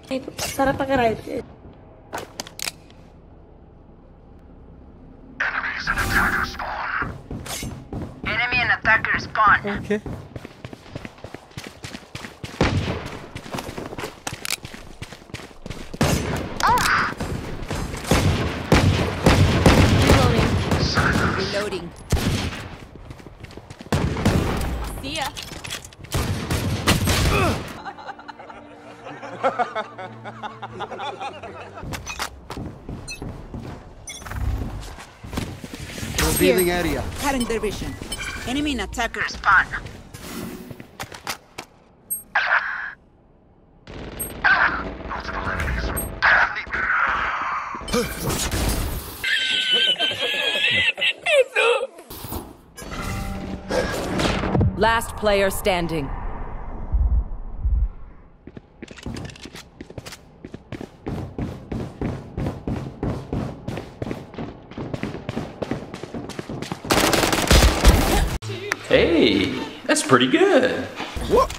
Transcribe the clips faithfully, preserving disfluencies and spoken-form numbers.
Sarap pakai right. Enemies and attacker spawn. Enemy and attacker spawn. Okay. Ah! Reloading. Reloading. See ya. Revealing area. Cutting their vision. Enemy and attacker spawn. Multiple enemies. Last player standing. Hey, that's pretty good. What?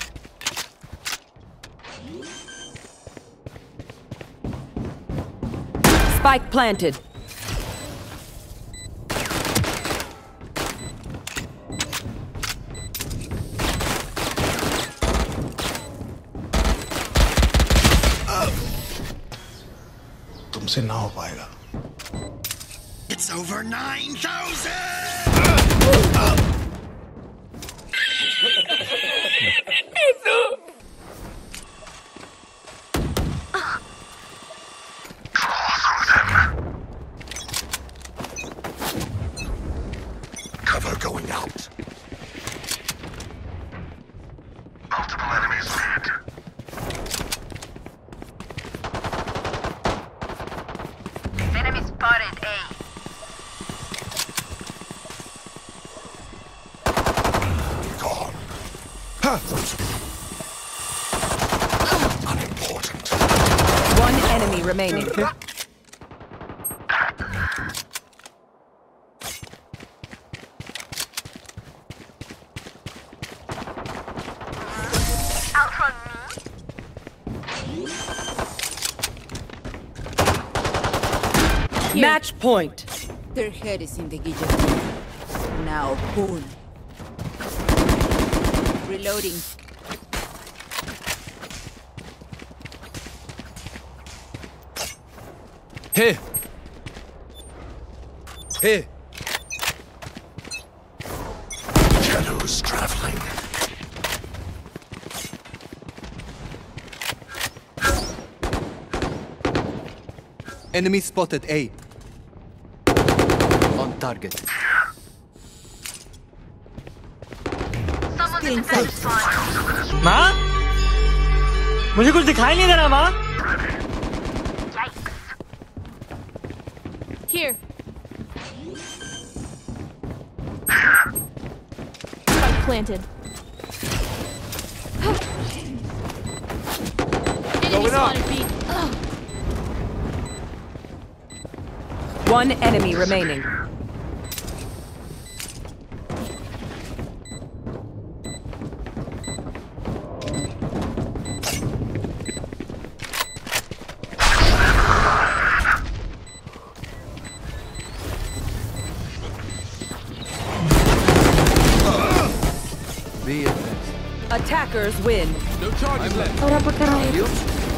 Spike planted. तुमसे ना हो पाएगा. It's over nine thousand! Cover going out. Multiple enemies mid. Enemy spotted A. Gone. Huh. Unimportant. One enemy remaining. Outrun me. Match point. Their head is in the guillotine. Now pull. Reloading. Hey. Hey. Shadows traveling. Enemy spotted A. On target. Someone's in the spawn. माँ मुझे कुछ दिखाई नहीं दे रहा माँ. Yikes. Here. Spike planted. Enemy spotted B. One enemy remaining. Be advanced. Attackers win. No charges left. Sarap pakai right.